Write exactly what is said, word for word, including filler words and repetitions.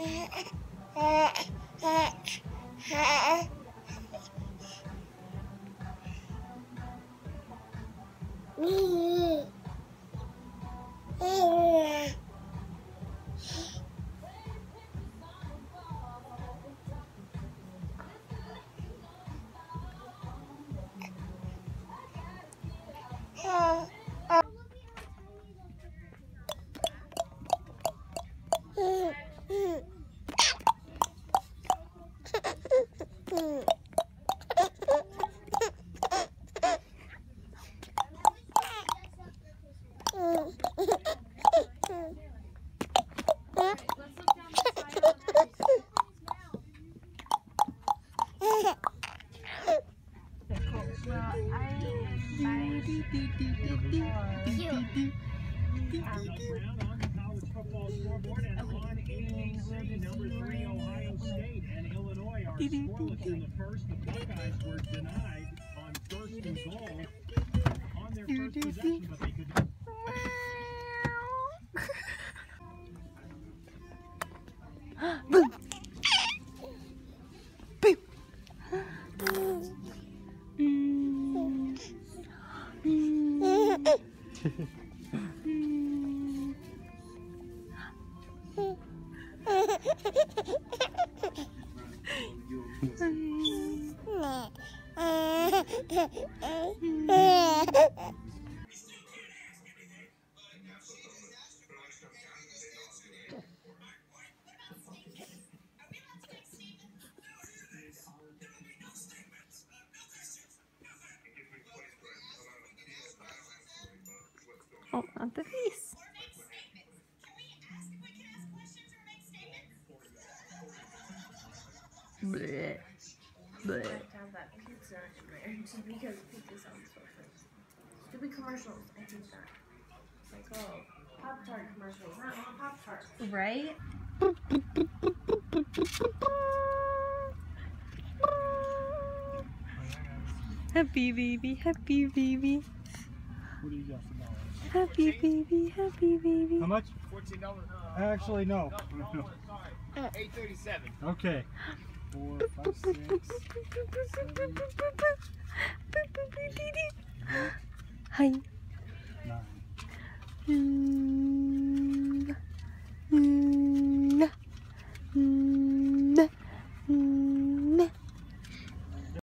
In the first, the Buckeyes were denied on first and goal on their first possession, but they could. Boom! Boom! Oh, not the face. Bleh. Bleh. I have to have that pizza in there just because pizza sounds so good. Stupid commercials, I hate that. It's like, oh, Pop-Tart commercials, not all Pop-Tarts. Right? Happy baby, happy baby. What do you got for dollars? Happy baby, happy baby. How much? Fourteen dollars. Actually, no. No, no, sorry. Eight thirty-seven. Okay. Four, five, six, seven, Hi. nine. Mm.